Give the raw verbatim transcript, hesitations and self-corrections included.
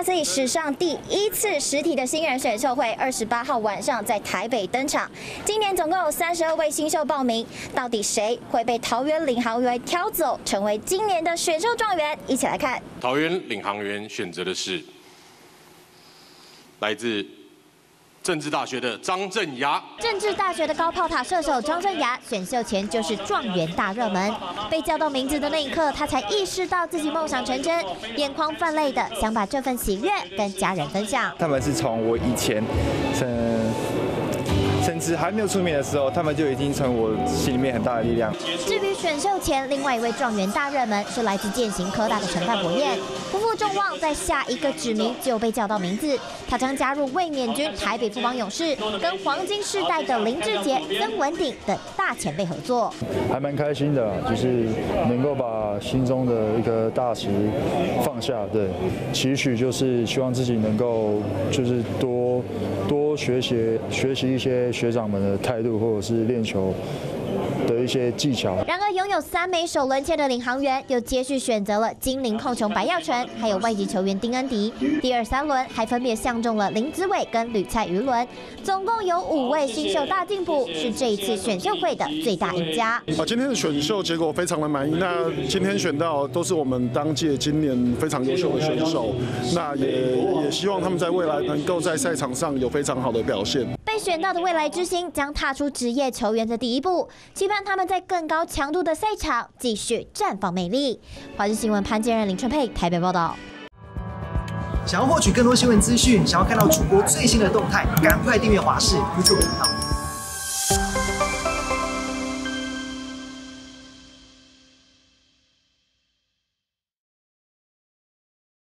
所以史上第一次实体的新人选秀会，二十八号晚上在台北登场。今年总共有三十二位新秀报名，到底谁会被桃园领航员挑走，成为今年的选秀状元？一起来看。 桃园领航员选择的是来自政治大学的张镇雅。 政治大学的高炮塔射手张镇雅，选秀前就是状元大热门。被叫到名字的那一刻，他才意识到自己梦想成真，眼眶泛泪的想把这份喜悦跟家人分享。 他们是从我以前，嗯。甚至还没有出名的时候，他们就已经成我心里面很大的力量。 至于选秀前另外一位状元大热门是来自健行科大的陈范博彦，不负众望，在下一个指名就被叫到名字，他将加入卫冕军台北富邦勇士，跟黄金世代的林志杰、曾文鼎等大前辈合作。 还蛮开心的，就是能够把心中的一颗大石放下，对，期许就是希望自己能够就是多多学习学习一些。学长们的态度，或者是练球的一些技巧。 然而，拥有三枚首轮签的领航员，又接续选择了金陵控球白耀纯，还有外籍球员丁恩迪。第二、三轮还分别相中了林子伟跟吕蔡余伦，总共有五位新秀大进补，是这一次选秀会的最大赢家。 啊，今天的选秀结果非常的满意。那今天选到都是我们当届今年非常优秀的选手，那也也希望他们在未来能够在赛场上有非常好的表现。 被选到的未来之星将踏出职业球员的第一步，期盼他们在更高强度的赛场继续绽放魅力。华视新闻潘建仁、林春佩台北报道。 想要获取更多新闻资讯，想要看到主播最新的动态，赶快订阅华视 YouTube 频道。